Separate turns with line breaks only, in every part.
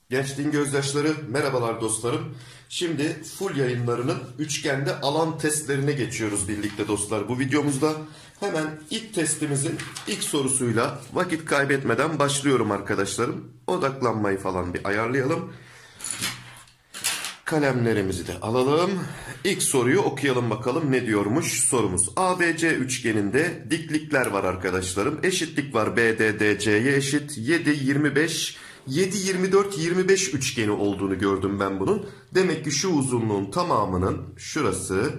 Gençliğin gözyaşları, merhabalar dostlarım. Şimdi full yayınlarının üçgende alan testlerine geçiyoruz birlikte dostlar. Bu videomuzda hemen ilk testimizin ilk sorusuyla vakit kaybetmeden başlıyorum arkadaşlarım. Odaklanmayı falan bir ayarlayalım. Kalemlerimizi de alalım. İlk soruyu okuyalım bakalım ne diyormuş sorumuz. ABC üçgeninde diklikler var arkadaşlarım. Eşitlik var BDDC'ye eşit 7, 25, 7, 24, 25 üçgeni olduğunu gördüm ben bunun. Demek ki şu uzunluğun tamamının şurası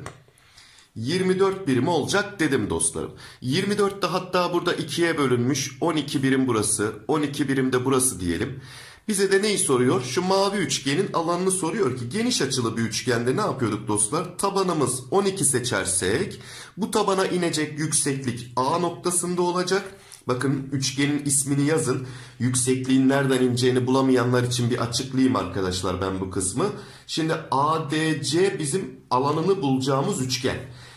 24 birim olacak dedim dostlarım. 24 de hatta burada 2'ye bölünmüş. 12 birim burası, 12 birim de burası diyelim. Bize de neyi soruyor? Şu mavi üçgenin alanını soruyor ki geniş açılı bir üçgende ne yapıyorduk dostlar? Tabanımız 12 seçersek bu tabana inecek yükseklik A noktasında olacak. Bakın üçgenin ismini yazın. Yüksekliğin nereden ineceğini bulamayanlar için bir açıklayayım arkadaşlar ben bu kısmı. Şimdi ADC bizim alanını bulacağımız üçgen.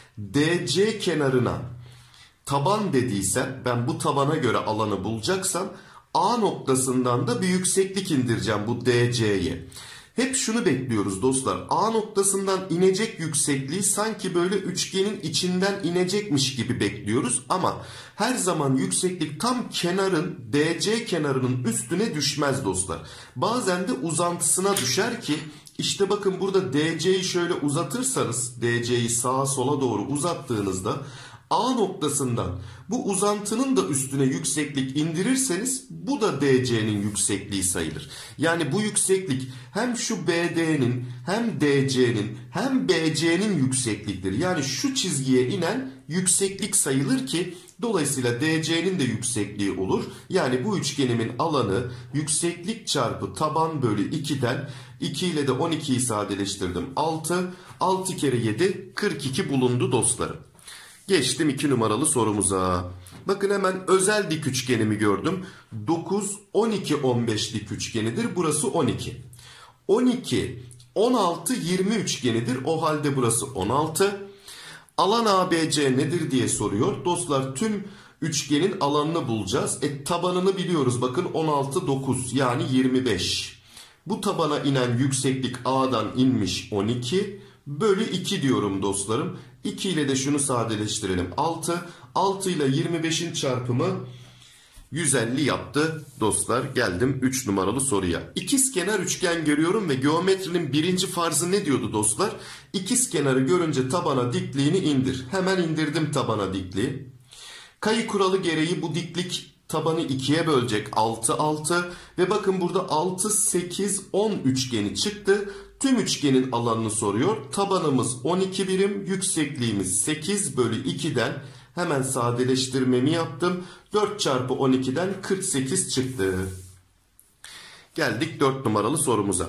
DC kenarına taban dediysem ben bu tabana göre alanı bulacaksam A noktasından da bir yükseklik indireceğim bu DC'ye. Hep şunu bekliyoruz dostlar. A noktasından inecek yüksekliği sanki böyle üçgenin içinden inecekmiş gibi bekliyoruz. Ama her zaman yükseklik tam kenarın DC kenarının üstüne düşmez dostlar. Bazen de uzantısına düşer ki işte bakın burada DC'yi şöyle uzatırsanız DC'yi sağa sola doğru uzattığınızda A noktasından bu uzantının da üstüne yükseklik indirirseniz bu da DC'nin yüksekliği sayılır. Yani bu yükseklik hem şu BD'nin hem DC'nin hem BC'nin yüksekliktir. Yani şu çizgiye inen yükseklik sayılır ki dolayısıyla DC'nin de yüksekliği olur. Yani bu üçgenimin alanı yükseklik çarpı taban bölü 2'den 2 ile de 12'yi sadeleştirdim. 6, 6 kere 7, 42 bulundu dostlarım. Geçtim 2 numaralı sorumuza. Bakın hemen özel dik üçgenimi gördüm. 9, 12, 15 dik üçgenidir. Burası 12. 12, 16, 20 üçgenidir. O halde burası 16. Alan ABC nedir diye soruyor. Dostlar tüm üçgenin alanını bulacağız. Tabanını biliyoruz. Bakın 16, 9 yani 25. Bu tabana inen yükseklik A'dan inmiş 12. Bölü 2 diyorum dostlarım. 2 ile de şunu sadeleştirelim. 6. 6 ile 25'in çarpımı 150 yaptı dostlar. Geldim 3 numaralı soruya. İkizkenar üçgen görüyorum ve geometrinin birinci farzı ne diyordu dostlar? İkizkenarı görünce tabana dikliğini indir. Hemen indirdim tabana dikliği. Kayı kuralı gereği bu diklik tabanı 2'ye bölecek. 6, 6 ve bakın burada 6, 8, 10 üçgeni çıktı. Tüm üçgenin alanını soruyor. Tabanımız 12 birim, yüksekliğimiz 8 bölü 2'den hemen sadeleştirmemi yaptım. 4 çarpı 12'den 48 çıktı. Geldik 4 numaralı sorumuza.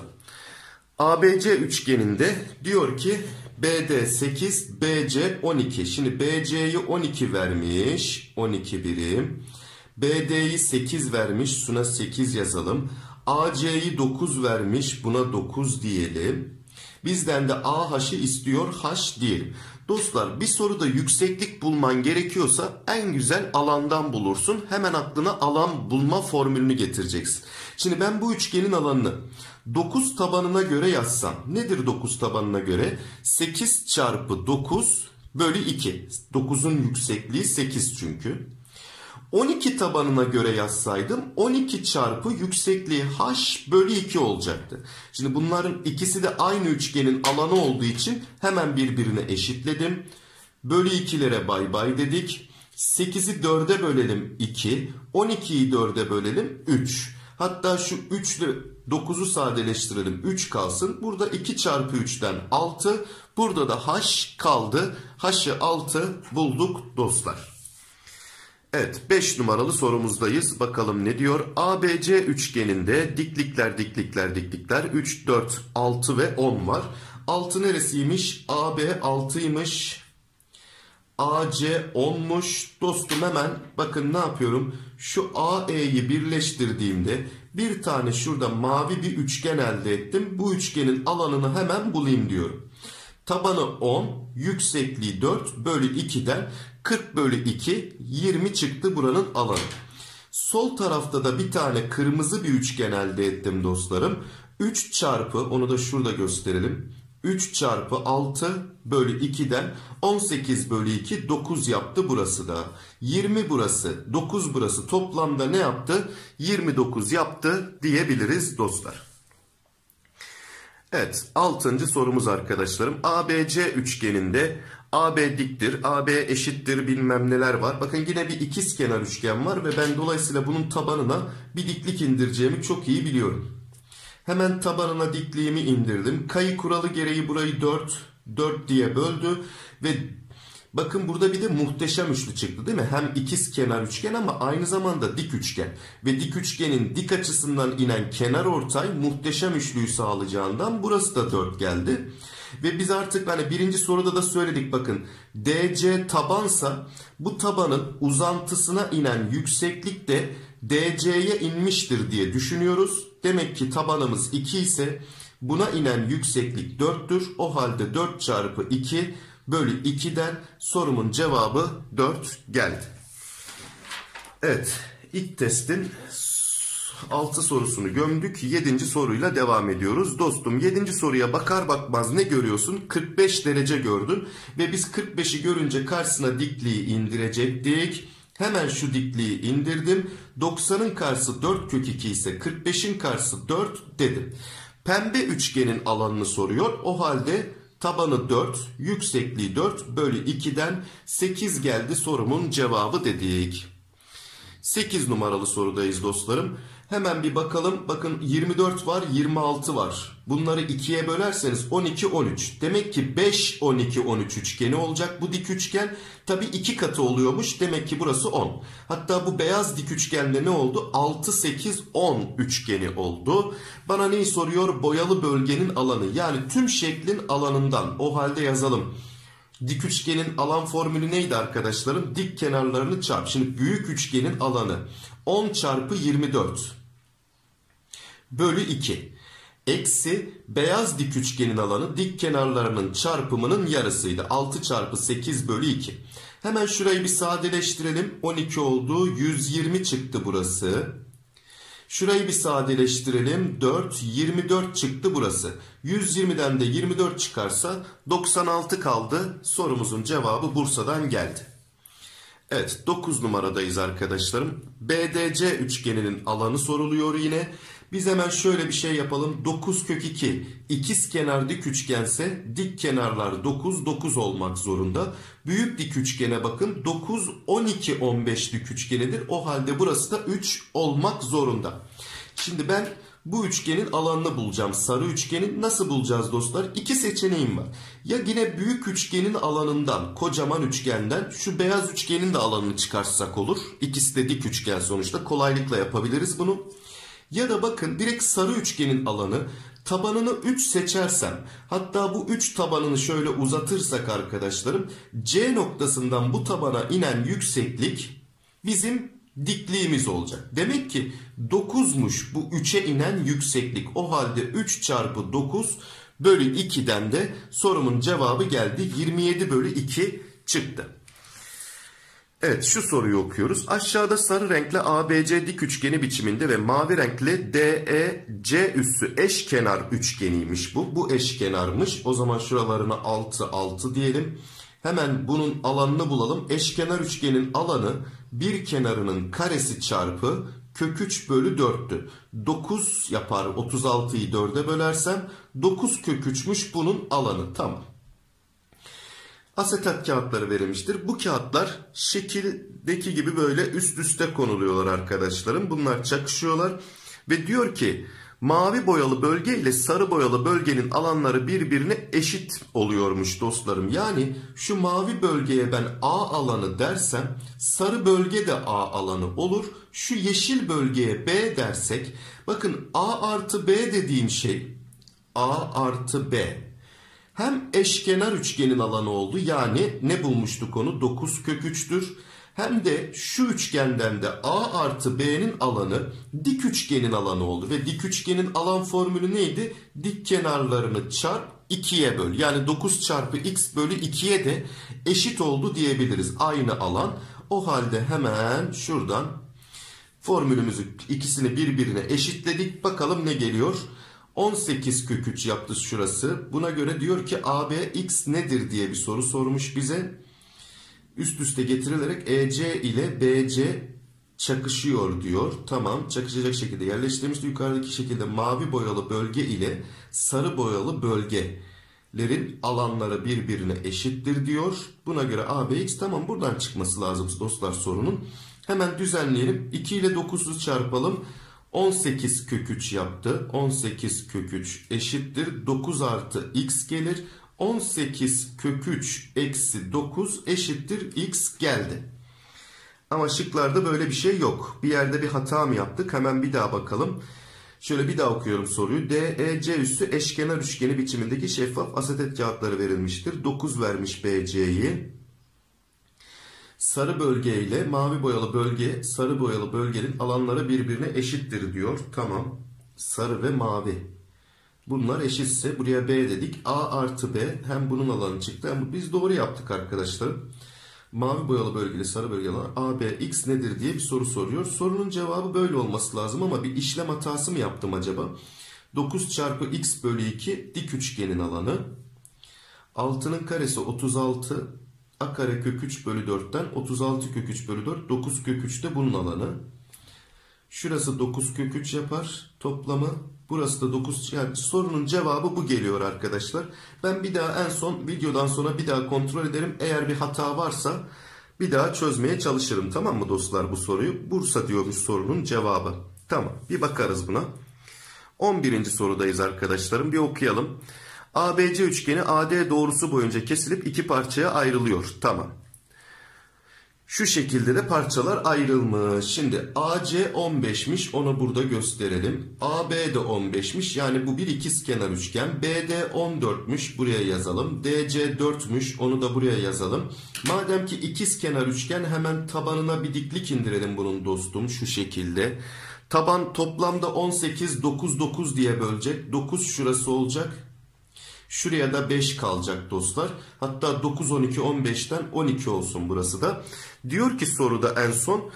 ABC üçgeninde diyor ki BD 8, BC 12. Şimdi BC'yi 12 vermiş, 12 birim. BD'yi 8 vermiş, şuna 8 yazalım. AC'yi 9 vermiş, buna 9 diyelim. Bizden de AH'ı istiyor, H diyelim. Dostlar bir soruda yükseklik bulman gerekiyorsa en güzel alandan bulursun. Hemen aklına alan bulma formülünü getireceksin. Şimdi ben bu üçgenin alanını 9 tabanına göre yazsam. Nedir 9 tabanına göre? 8 çarpı 9 bölü 2. 9'un yüksekliği 8 çünkü. 12 tabanına göre yazsaydım 12 çarpı yüksekliği h bölü 2 olacaktı. Şimdi bunların ikisi de aynı üçgenin alanı olduğu için hemen birbirine eşitledim. Bölü 2'lere bay bay dedik. 8'i 4'e bölelim 2. 12'yi 4'e bölelim 3. Hatta şu 3 ile 9'u sadeleştirelim 3 kalsın. Burada 2 çarpı 3'ten 6. Burada da h kaldı. H'ı 6 bulduk dostlar. Evet 5 numaralı sorumuzdayız. Bakalım ne diyor? ABC üçgeninde diklikler diklikler diklikler 3, 4, 6 ve 10 var. 6 neresiymiş? AB 6'ymış. AC 10'muş. Dostum hemen bakın ne yapıyorum? Şu AE'yi birleştirdiğimde bir tane şurada mavi bir üçgen elde ettim. Bu üçgenin alanını hemen bulayım diyorum. Tabanı 10, yüksekliği 4 bölü 2'den 40 bölü 2 20 çıktı buranın alanı. Sol tarafta da bir tane kırmızı bir üçgen elde ettim dostlarım. 3 çarpı, onu da şurada gösterelim. 3 çarpı 6 bölü 2'den 18 bölü 2 9 yaptı burası da. 20 burası, 9 burası, toplamda ne yaptı? 29 yaptı diyebiliriz dostlar. Evet, 6. sorumuz arkadaşlarım. ABC üçgeninde AB diktir, AB eşittir bilmem neler var. Bakın yine bir ikizkenar üçgen var ve ben dolayısıyla bunun tabanına bir diklik indireceğimi çok iyi biliyorum. Hemen tabanına dikliğimi indirdim. Kayı kuralı gereği burayı 4 diye böldü ve bakın burada bir de muhteşem üçlü çıktı değil mi? Hem ikizkenar üçgen ama aynı zamanda dik üçgen. Ve dik üçgenin dik açısından inen kenarortay muhteşem üçlüyü sağlayacağından burası da 4 geldi. Ve biz artık hani birinci soruda da söyledik, bakın DC tabansa bu tabanın uzantısına inen yükseklik de DC'ye inmiştir diye düşünüyoruz. Demek ki tabanımız 2 ise buna inen yükseklik 4'tür. O halde 4 çarpı 2 bölü 2'den sorumun cevabı 4 geldi. Evet, ilk testin 6 sorusunu gömdük. 7. soruyla devam ediyoruz. Dostum 7. soruya bakar bakmaz ne görüyorsun? 45 derece gördün ve biz 45'i görünce karşısına dikliği indirecektik. Hemen şu dikliği indirdim. 90'ın karşısı 4 kök 2 ise 45'in karşısı 4 dedim. Pembe üçgenin alanını soruyor. O halde tabanı 4, yüksekliği 4 bölü 2'den 8 geldi sorumun cevabı dedik. 8 numaralı sorudayız dostlarım. Hemen bir bakalım. Bakın 24 var, 26 var. Bunları 2'ye bölerseniz 12, 13. Demek ki 5, 12, 13 üçgeni olacak. Bu dik üçgen tabii 2 katı oluyormuş. Demek ki burası 10. Hatta bu beyaz dik üçgende ne oldu? 6, 8, 10 üçgeni oldu. Bana neyi soruyor? Boyalı bölgenin alanı. Yani tüm şeklin alanından. O halde yazalım. Dik üçgenin alan formülü neydi arkadaşlarım? Dik kenarlarını çarp. Şimdi büyük üçgenin alanı 10 çarpı 24 bölü 2. Eksi beyaz dik üçgenin alanı dik kenarlarının çarpımının yarısıydı. 6 çarpı 8 bölü 2. Hemen şurayı bir sadeleştirelim. 12 oldu. 120 çıktı burası. Şurayı bir sadeleştirelim. 4, 24 çıktı burası. 120'den de 24 çıkarsa 96 kaldı. Sorumuzun cevabı Bursa'dan geldi. Evet, 9 numaradayız arkadaşlarım. BDC üçgeninin alanı soruluyor yine. Biz hemen şöyle bir şey yapalım. 9 kök 2 ikizkenar dik üçgense dik kenarlar 9, 9 olmak zorunda. Büyük dik üçgene bakın. 9, 12, 15 dik üçgenidir. O halde burası da 3 olmak zorunda. Şimdi ben bu üçgenin alanını bulacağım. Sarı üçgenin nasıl bulacağız dostlar? İki seçeneğim var. Ya yine büyük üçgenin alanından, kocaman üçgenden şu beyaz üçgenin de alanını çıkarsak olur. İkisi de dik üçgen sonuçta. Kolaylıkla yapabiliriz bunu. Ya da bakın direkt sarı üçgenin alanı, tabanını 3 seçersem, hatta bu 3 tabanını şöyle uzatırsak arkadaşlarım, C noktasından bu tabana inen yükseklik bizim dikliğimiz olacak. Demek ki 9'muş bu 3'e inen yükseklik. O halde 3 çarpı 9 bölü 2'den de sorumun cevabı geldi. 27 bölü 2 çıktı. Evet, şu soruyu okuyoruz. Aşağıda sarı renkle ABC dik üçgeni biçiminde ve mavi renkle DEC üssü eşkenar üçgeniymiş bu. Bu eşkenarmış. O zaman şuralarına 6, 6 diyelim. Hemen bunun alanını bulalım. Eşkenar üçgenin alanı bir kenarının karesi çarpı kök 3 bölü 4'tü. 9 yapar. 36'yı 4'e bölersem 9 kök 3'müş bunun alanı. Tamam. Asetat kağıtları verilmiştir. Bu kağıtlar şekildeki gibi böyle üst üste konuluyorlar arkadaşlarım. Bunlar çakışıyorlar ve diyor ki mavi boyalı bölge ile sarı boyalı bölgenin alanları birbirine eşit oluyormuş dostlarım. Yani şu mavi bölgeye ben A alanı dersem sarı bölge de A alanı olur. Şu yeşil bölgeye B dersek, bakın A artı B dediğim şey A artı B. Hem eşkenar üçgenin alanı oldu. Yani ne bulmuştuk onu? 9 kök 3'tür. Hem de şu üçgenden de A artı B'nin alanı dik üçgenin alanı oldu. Ve dik üçgenin alan formülü neydi? Dik kenarlarını çarp 2'ye böl. Yani 9 çarpı x bölü 2'ye de eşit oldu diyebiliriz. Aynı alan. O halde hemen şuradan Formülümüzü ikisini birbirine eşitledik. Bakalım ne geliyor? 18 kök 3 yaptı şurası. Buna göre diyor ki AB x nedir diye bir soru sormuş bize. Üst üste getirilerek EC ile BC çakışıyor diyor. Tamam, çakışacak şekilde yerleştirmişti. Yukarıdaki şekilde mavi boyalı bölge ile sarı boyalı bölgelerin alanları birbirine eşittir diyor. Buna göre ABX, tamam, buradan çıkması lazım dostlar sorunun. Hemen düzenleyelim. 2 ile 9'u çarpalım. 18 kök 3 yaptı. 18 kök 3 eşittir 9 artı x gelir. 18 kök 3 eksi 9 eşittir x geldi. Ama şıklarda böyle bir şey yok. Bir yerde bir hata mı yaptık? Hemen bir daha bakalım. Şöyle bir daha okuyorum soruyu. DEC üssü eşkenar üçgeni biçimindeki şeffaf asetet kağıtları verilmiştir. 9 vermiş BC'yi. Sarı bölge ile mavi boyalı bölge, sarı boyalı bölgenin alanları birbirine eşittir diyor. Tamam. Sarı ve mavi. Bunlar eşitse buraya B dedik. A artı B, hem bunun alanı çıktı. Hem biz doğru yaptık arkadaşlar. Mavi boyalı bölgeli sarı bölgeli alan AB x nedir diye bir soru soruyor. Sorunun cevabı böyle olması lazım ama bir işlem hatası mı yaptım acaba? 9 çarpı x bölü 2 dik üçgenin alanı. 6'nın karesi 36. A kare kök 3 bölü 4'ten 36 kök 3 bölü 4. 9 kök 3 de bunun alanı. Şurası 9 kök 3 yapar toplamı. Burası da 9. Yani sorunun cevabı bu geliyor arkadaşlar. Ben bir daha en son videodan sonra bir daha kontrol ederim. Eğer bir hata varsa bir daha çözmeye çalışırım. Tamam mı dostlar bu soruyu? Bursa diyormuş sorunun cevabı. Tamam, bir bakarız buna. 11. sorudayız arkadaşlarım. Bir okuyalım. ABC üçgeni AD doğrusu boyunca kesilip iki parçaya ayrılıyor. Tamam. Şu şekilde de parçalar ayrılmış. Şimdi AC 15'miş, onu burada gösterelim. AB de 15'miş, yani bu bir ikizkenar üçgen. BD 14'müş, buraya yazalım. DC 4'müş, onu da buraya yazalım. Madem ki ikizkenar üçgen, hemen tabanına bir diklik indirelim bunun dostum, şu şekilde. Taban toplamda 18, 9, 9 diye bölecek. 9 şurası olacak. Şuraya da 5 kalacak dostlar. Hatta 9, 12, 15'ten 12 olsun burası da. Diyor ki soruda en son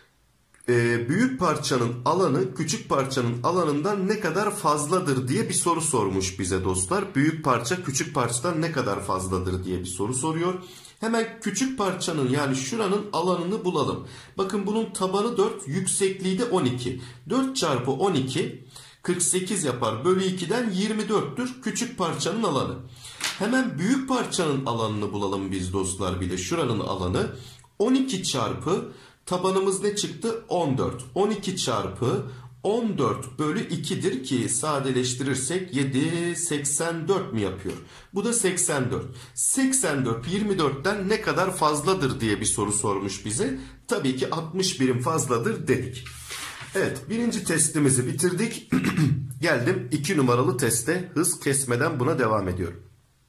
büyük parçanın alanı küçük parçanın alanından ne kadar fazladır diye bir soru sormuş bize dostlar. Büyük parça küçük parçadan ne kadar fazladır diye bir soru soruyor. Hemen küçük parçanın, yani şuranın alanını bulalım. Bakın bunun tabanı 4, yüksekliği de 12. 4 çarpı 12 48 yapar. Bölü 2'den 24'tür küçük parçanın alanı. Hemen büyük parçanın alanını bulalım biz dostlar, bir de şuranın alanı. 12 çarpı tabanımız ne çıktı? 14. 12 çarpı 14 bölü 2'dir ki sadeleştirirsek 7, 84 mi yapıyor? Bu da 84. 84 24'ten ne kadar fazladır diye bir soru sormuş bize. Tabii ki 60 birim fazladır dedik. Evet, birinci testimizi bitirdik. Geldim 2 numaralı teste, hız kesmeden buna devam ediyorum.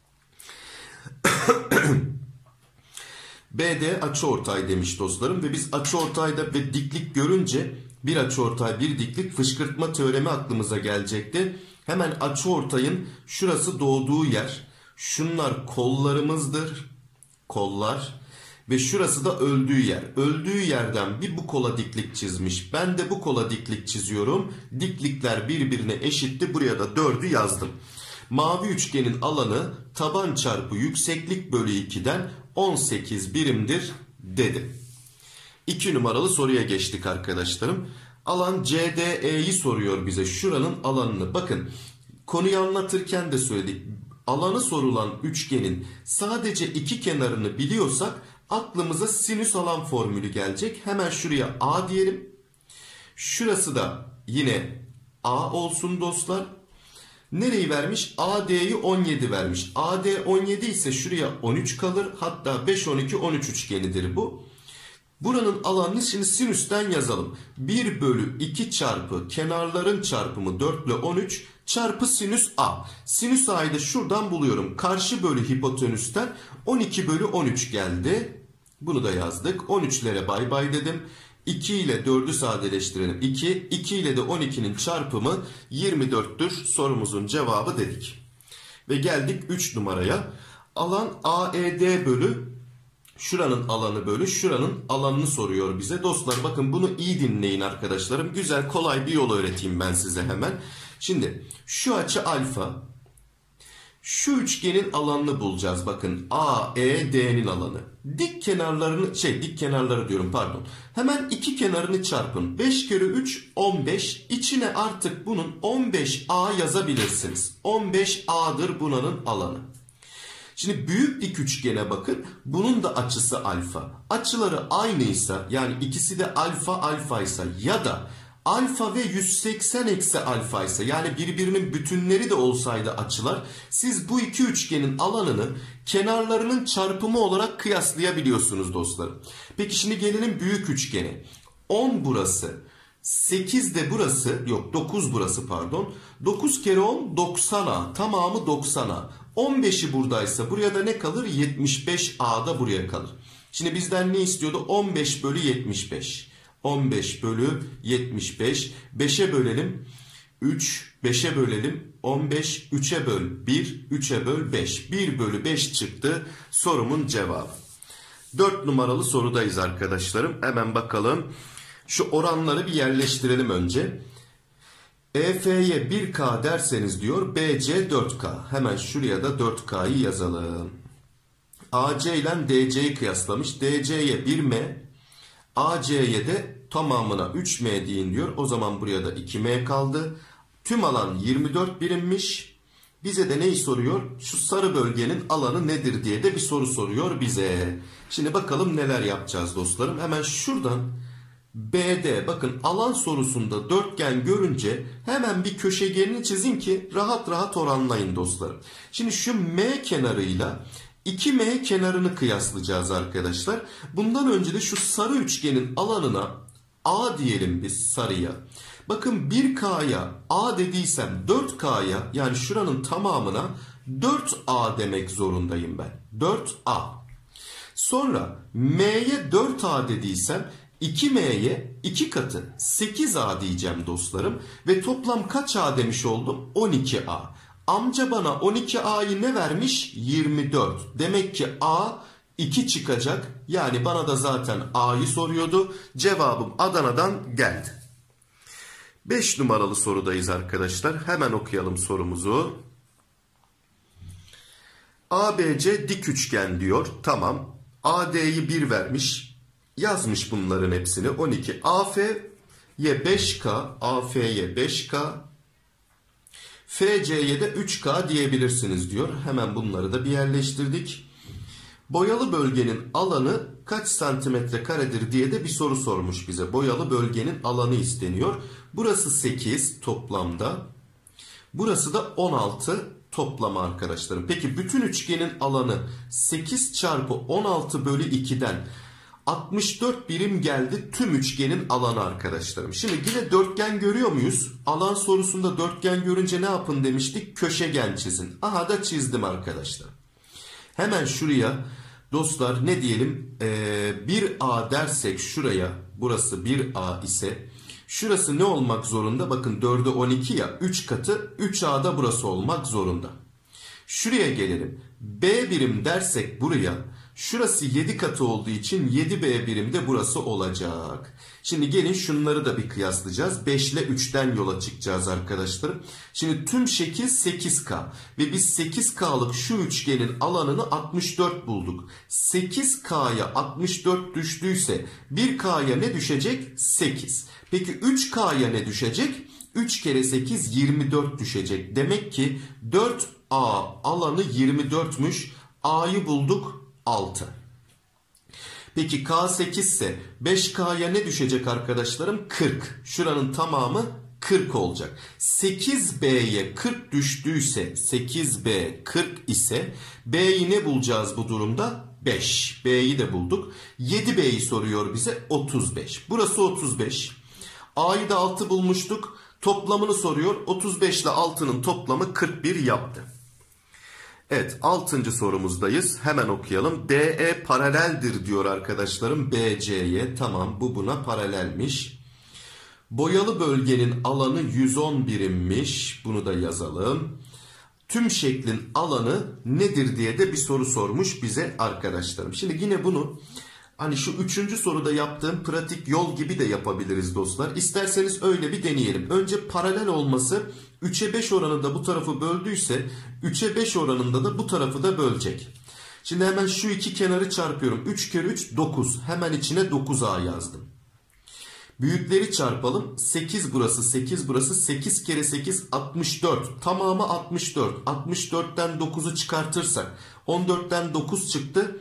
BD açıortay demiş dostlarım ve biz açıortayda ve diklik görünce bir açıortay bir diklik fışkırtma teoremi aklımıza gelecekti. Hemen açıortayın şurası doğduğu yer. Şunlar kollarımızdır. Kollar. Ve şurası da öldüğü yer. Öldüğü yerden bir bu kola diklik çizmiş. Ben de bu kola diklik çiziyorum. Diklikler birbirine eşitti. Buraya da 4'ü yazdım. Mavi üçgenin alanı taban çarpı yükseklik bölü 2'den 18 birimdir dedim. 2 numaralı soruya geçtik arkadaşlarım. Alan CDE'yi soruyor bize. Şuranın alanını. Bakın konuyu anlatırken de söyledik. Alanı sorulan üçgenin sadece iki kenarını biliyorsak aklımıza sinüs alan formülü gelecek. Hemen şuraya A diyelim. Şurası da yine A olsun dostlar. Nereyi vermiş? AD'yi 17 vermiş. AD 17 ise şuraya 13 kalır. Hatta 5, 12, 13 üçgenidir bu. Buranın alanını şimdi sinüsten yazalım. 1 bölü 2 çarpı kenarların çarpımı 4 ile 13 çarpı sinüs A. Sinüs A'yı da şuradan buluyorum. Karşı bölü hipotenüsten 12 bölü 13 geldi. Bunu da yazdık. 13'lere bay bay dedim. 2 ile 4'ü sadeleştirelim. 2. 2 ile de 12'nin çarpımı 24'tür. Sorumuzun cevabı dedik. Ve geldik 3 numaraya. Alan AED bölü Şuranın alanı bölü şuranın alanını soruyor bize. Dostlar bakın bunu iyi dinleyin arkadaşlarım. Güzel kolay bir yol öğreteyim ben size hemen. Şimdi şu açı alfa. Şu üçgenin alanını bulacağız. Bakın AED'nin alanı. Dik kenarları diyorum pardon. Hemen iki kenarını çarpın. 5 kere 3 15. İçine artık bunun 15A yazabilirsiniz. 15A'dır bunun alanı. Şimdi büyük dik üçgene bakın. Bunun da açısı alfa. Açıları aynıysa yani ikisi de alfa alfaysa ya da alfa ve 180 eksi alfa ise yani birbirinin bütünleri de olsaydı açılar, siz bu iki üçgenin alanını kenarlarının çarpımı olarak kıyaslayabiliyorsunuz dostlarım. Peki şimdi gelelim büyük üçgene. 10 burası, 8 de burası, yok 9 burası pardon. 9 kere 10 90A, tamamı 90A. 15'i buradaysa buraya da ne kalır? 75A da buraya kalır. Şimdi bizden ne istiyordu? 15 bölü 75. 15 bölü 75. 5'e bölelim. 3. 5'e bölelim. 15. 3'e böl 1. 3'e böl 5. 1 bölü 5 çıktı. Sorumun cevabı. 4 numaralı sorudayız arkadaşlarım. Hemen bakalım. Şu oranları bir yerleştirelim önce. EF'ye 1K derseniz diyor BC 4K. Hemen şuraya da 4K'yı yazalım. AC ile DC'yi kıyaslamış. DC'ye 1M, AC'ye de tamamına 3M deyin diyor. O zaman buraya da 2M kaldı. Tüm alan 24 birimmiş. Bize de neyi soruyor? Şu sarı bölgenin alanı nedir diye de bir soru soruyor bize. Şimdi bakalım neler yapacağız dostlarım. Hemen şuradan BD, bakın alan sorusunda dörtgen görünce hemen bir köşegenini çizin ki rahat rahat oranlayın dostlarım. Şimdi şu M kenarıyla 2M kenarını kıyaslayacağız arkadaşlar. Bundan önce de şu sarı üçgenin alanına A diyelim biz sarıya. Bakın 1K'ya A dediysem 4K'ya yani şuranın tamamına 4A demek zorundayım ben. 4A. Sonra M'ye 4A dediysem 2M'ye 2 katı 8A diyeceğim dostlarım. Ve toplam kaç A demiş oldum? 12A. Amca bana 12A'yı ne vermiş? 24. Demek ki A 2 çıkacak. Yani bana da zaten A'yı soruyordu. Cevabım Adana'dan geldi. 5 numaralı sorudayız arkadaşlar. Hemen okuyalım sorumuzu. ABC dik üçgen diyor. Tamam. AD'yi 1 vermiş. Yazmış bunların hepsini. 12. AF'ye 5K. AF'ye 5K. FC'ye de 3K diyebilirsiniz diyor. Hemen bunları da bir yerleştirdik. Boyalı bölgenin alanı kaç santimetre karedir diye de bir soru sormuş bize. Boyalı bölgenin alanı isteniyor. Burası 8 toplamda. Burası da 16 toplama arkadaşlarım. Peki bütün üçgenin alanı 8 çarpı 16 bölü 2'den 64 birim geldi tüm üçgenin alanı arkadaşlarım. Şimdi yine dörtgen görüyor muyuz? Alan sorusunda dörtgen görünce ne yapın demiştik? Köşegen çizin. Aha da çizdim arkadaşlar. Hemen şuraya dostlar ne diyelim? 1A dersek şuraya, burası 1A ise şurası ne olmak zorunda? Bakın 4'e 12 ya, 3 katı 3A'da burası olmak zorunda. Şuraya gelelim. B birim dersek buraya, şurası 7 katı olduğu için 7B birim de burası olacak. Şimdi gelin şunları da bir kıyaslayacağız. 5 ile 3'ten yola çıkacağız arkadaşlarım. Şimdi tüm şekil 8K. Ve biz 8K'lık şu üçgenin alanını 64 bulduk. 8K'ya 64 düştüyse 1K'ya ne düşecek? 8. Peki 3K'ya ne düşecek? 3 kere 8 24 düşecek. Demek ki 4A alanı 24'müş. A'yı bulduk 6. Peki K 8 ise 5K'ya ne düşecek arkadaşlarım? 40. Şuranın tamamı 40 olacak. 8B'ye 40 düştüyse 8B 40 ise B'yi ne bulacağız bu durumda? 5. B'yi de bulduk. 7B'yi soruyor bize 35. Burası 35. A'yı da 6 bulmuştuk. Toplamını soruyor. 35 ile 6'nın toplamı 41 yaptı. Evet 6. sorumuzdayız. Hemen okuyalım. DE paraleldir diyor arkadaşlarım BC'ye. Tamam bu buna paralelmiş. Boyalı bölgenin alanı 110 birimmiş. Bunu da yazalım. tüm şeklin alanı nedir diye de bir soru sormuş bize arkadaşlarım. Şimdi yine bunu hani şu 3. soruda yaptığım pratik yol gibi de yapabiliriz dostlar. İsterseniz öyle bir deneyelim. Önce paralel olması 3'e 5 oranında bu tarafı böldüyse 3'e 5 oranında da bu tarafı da bölecek. Şimdi hemen şu iki kenarı çarpıyorum. 3 kere 3 9. Hemen içine 9a yazdım. Büyükleri çarpalım. 8 burası, 8 burası. 8 kere 8 64. Tamamı 64. 64'ten 9'u çıkartırsak 14'ten 9 çıktı.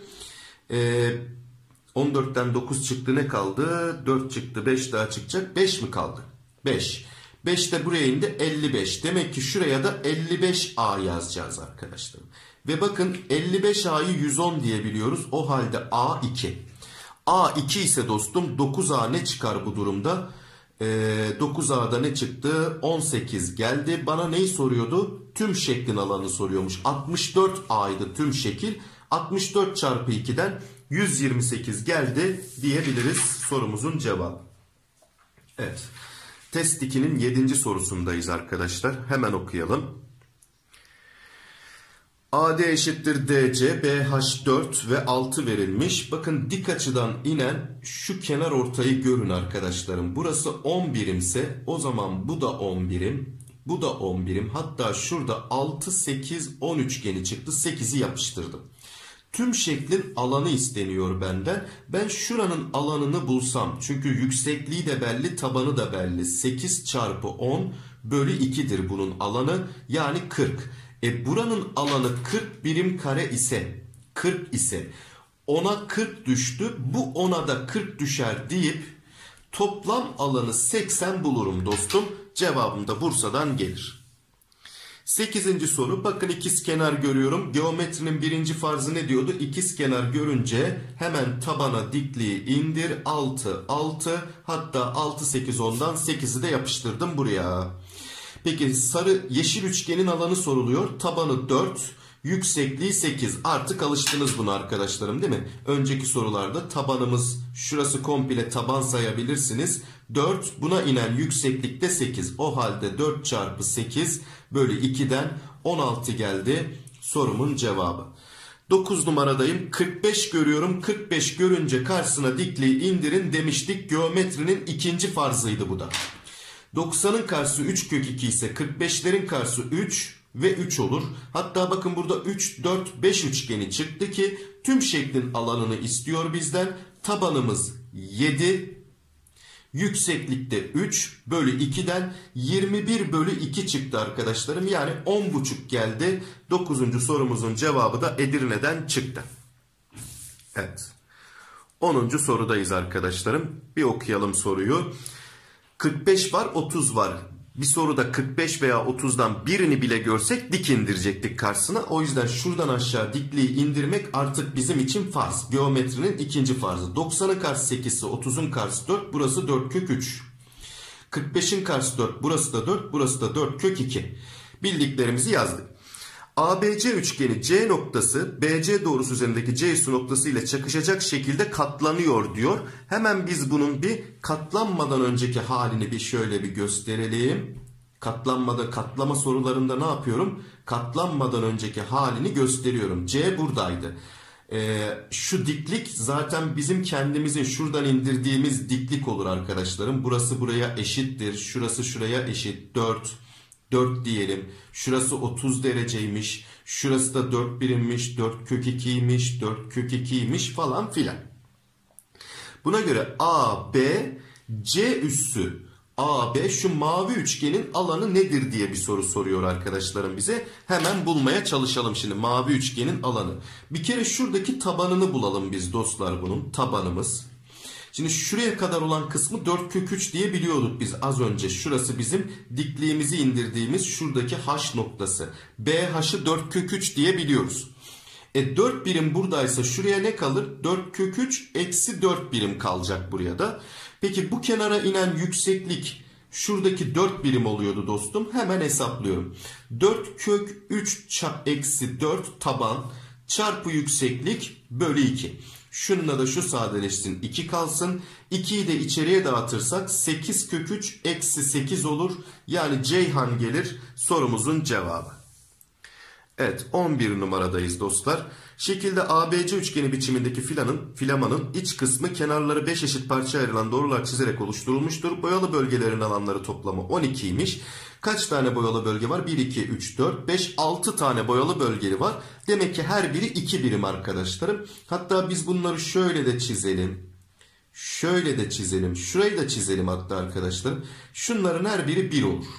14'ten 9 çıktı, ne kaldı? 4 çıktı, 5 daha çıkacak. 5 mi kaldı? 5. 5 de buraya indi, 55. Demek ki şuraya da 55A yazacağız arkadaşlar. Ve bakın 55A'yı 110 diye biliyoruz. O halde A2. A2 ise dostum 9A ne çıkar bu durumda? 9A'da ne çıktı? 18 geldi. Bana neyi soruyordu? Tüm şeklin alanını soruyormuş. 64A'ydı tüm şekil. 64 çarpı 2'den 128 geldi diyebiliriz sorumuzun cevabı. Evet. Test 2'nin 7. sorusundayız arkadaşlar. Hemen okuyalım. AD eşittir DC, BH 4 ve 6 verilmiş. Bakın dik açıdan inen şu kenar ortayı görün arkadaşlarım. Burası 10 birimse o zaman bu da 10 birim. Bu da 10 birim. Hatta şurada 6, 8, 10 üçgeni çıktı. 8'i yapıştırdım. Tüm şeklin alanı isteniyor benden. Ben şuranın alanını bulsam. Çünkü yüksekliği de belli, tabanı da belli. 8 çarpı 10 bölü 2'dir bunun alanı. Yani 40. Buranın alanı 40 birim kare ise, 40 ise 10'a 40 düştü. Bu 10'a da 40 düşer deyip toplam alanı 80 bulurum dostum. Cevabım da Bursa'dan gelir. 8. soru. Bakın ikizkenar görüyorum. Geometrinin birinci farzı ne diyordu? İkizkenar görünce hemen tabana dikliği indir. 6, 6. Hatta 6, 8, 10'dan 8'i de yapıştırdım buraya. Peki sarı yeşil üçgenin alanı soruluyor. Tabanı 4, yüksekliği 8. Artık alıştınız buna arkadaşlarım değil mi? Önceki sorularda tabanımız şurası komple taban sayabilirsiniz. 4, buna inen yükseklikte 8. O halde 4 çarpı 8 bölü 2'den 16 geldi sorumun cevabı. 9 numaradayım. 45 görüyorum. 45 görünce karşısına dikliği indirin demiştik. Geometrinin ikinci farzıydı bu da. 90'ın karşısı 3 kök 2 ise 45'lerin karşısı 3 ve 3 olur. Hatta bakın burada 3, 4, 5 üçgeni çıktı ki tüm şeklin alanını istiyor bizden. Tabanımız 7, yükseklikte 3 bölü 2'den 21 bölü 2 çıktı arkadaşlarım. Yani 10,5 geldi. 9. sorumuzun cevabı da Edirne'den çıktı. Evet. 10. sorudayız arkadaşlarım. Bir okuyalım soruyu. 45 var, 30 var. Bir soruda 45 veya 30'dan birini bile görsek dik indirecektik karşısına. O yüzden şuradan aşağı dikliği indirmek artık bizim için farz. Geometrinin ikinci farzı. 90'ın karşısı 8 ise 30'un karşısı 4. Burası 4 kök 3. 45'in karşısı 4. Burası da 4. Burası da 4 kök 2. Bildiklerimizi yazdık. ABC üçgeni C noktası BC doğrusu üzerindeki C üssü noktası ile çakışacak şekilde katlanıyor diyor. Hemen biz bunun bir katlanmadan önceki halini bir şöyle bir gösterelim. Katlama sorularında ne yapıyorum? Katlanmadan önceki halini gösteriyorum. C buradaydı. Şu diklik zaten bizim kendimizin şuradan indirdiğimiz diklik olur arkadaşlarım. Burası buraya eşittir. Şurası şuraya eşit. 4 diyelim. Şurası 30 dereceymiş. Şurası da 4 birimmiş. 4 kök 2'ymiş. 4 kök 2'ymiş falan filan. Buna göre A, B, C üssü AB şu mavi üçgenin alanı nedir diye bir soru soruyor arkadaşlarım bize. Hemen bulmaya çalışalım şimdi mavi üçgenin alanı. Bir kere şuradaki tabanını bulalım biz dostlar bunun. Tabanımız. Şimdi şuraya kadar olan kısmı 4 kök 3 diye biliyorduk biz az önce. Şurası bizim dikliğimizi indirdiğimiz şuradaki H noktası. BH'ı 4 kök 3 diye biliyoruz. 4 birim buradaysa şuraya ne kalır? 4 kök 3 eksi 4 birim kalacak buraya da. Peki bu kenara inen yükseklik şuradaki 4 birim oluyordu dostum. Hemen hesaplıyorum. 4 kök 3 eksi 4 taban çarpı yükseklik bölü 2. Şununla da şu sadeleşsin 2 kalsın. 2'yi de içeriye dağıtırsak 8 kök 3 eksi 8 olur. Yani Ceyhan gelir sorumuzun cevabı. Evet, 11 numaradayız dostlar. Şekilde ABC üçgeni biçimindeki filamanın iç kısmı kenarları 5 eşit parçaya ayrılan doğrular çizerek oluşturulmuştur. Boyalı bölgelerin alanları toplamı 12'ymiş. Kaç tane boyalı bölge var? 1, 2, 3, 4, 5, 6 tane boyalı bölge var. Demek ki her biri 2 birim arkadaşlarım. Hatta biz bunları şöyle de çizelim. Şöyle de çizelim. Şurayı da çizelim hatta arkadaşlarım. Şunların her biri 1 olur.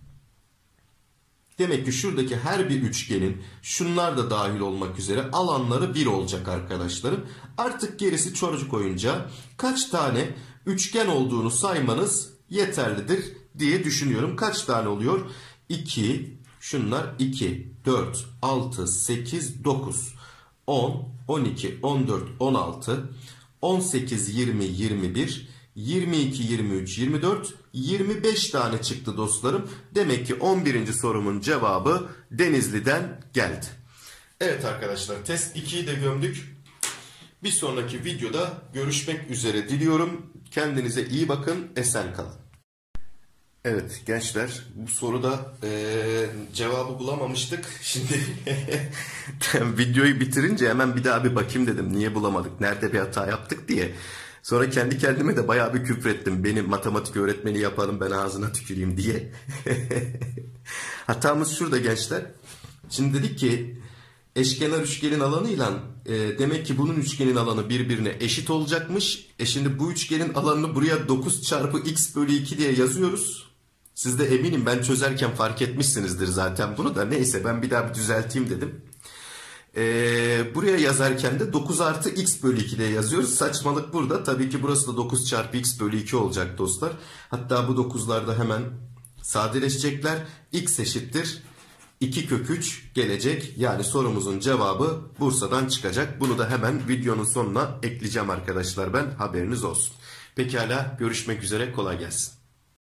Demek ki şuradaki her bir üçgenin, şunlar da dahil olmak üzere, alanları 1 olacak arkadaşlarım. Artık gerisi çocuk oyuncağı. Kaç tane üçgen olduğunu saymanız yeterlidir diye düşünüyorum. Kaç tane oluyor? 2, şunlar 2, 4, 6, 8, 9, 10, 12, 14, 16, 18, 20, 21, 22, 23, 24, 25 tane çıktı dostlarım. Demek ki 11. sorumun cevabı Denizli'den geldi. Evet arkadaşlar, test 2'yi de gömdük. Bir sonraki videoda görüşmek üzere diliyorum. Kendinize iyi bakın, esen kalın. Evet gençler, bu soruda cevabı bulamamıştık. Şimdi videoyu bitirince hemen bir daha bir bakayım dedim. Niye bulamadık, nerede bir hata yaptık diye. Sonra kendi kendime de bayağı bir küfrettim. Beni matematik öğretmeni yapalım, ben ağzına tüküreyim diye. Hatamız şurada gençler. Şimdi dedik ki eşkenar üçgenin alanıyla demek ki bunun üçgenin alanı birbirine eşit olacakmış. Şimdi bu üçgenin alanını buraya 9 çarpı x bölü 2 diye yazıyoruz. Siz de eminim ben çözerken fark etmişsinizdir zaten bunu da. Neyse, ben bir daha bir düzelteyim dedim. Buraya yazarken de 9 artı x bölü 2 diye yazıyoruz. Saçmalık burada. Tabii ki burası da 9 çarpı x bölü 2 olacak dostlar. Hatta bu 9'lar da hemen sadeleşecekler. X eşittir 2 kök 3 gelecek. Yani sorumuzun cevabı Bursa'dan çıkacak. Bunu da hemen videonun sonuna ekleyeceğim arkadaşlar ben. Haberiniz olsun. Pekala, görüşmek üzere, kolay gelsin.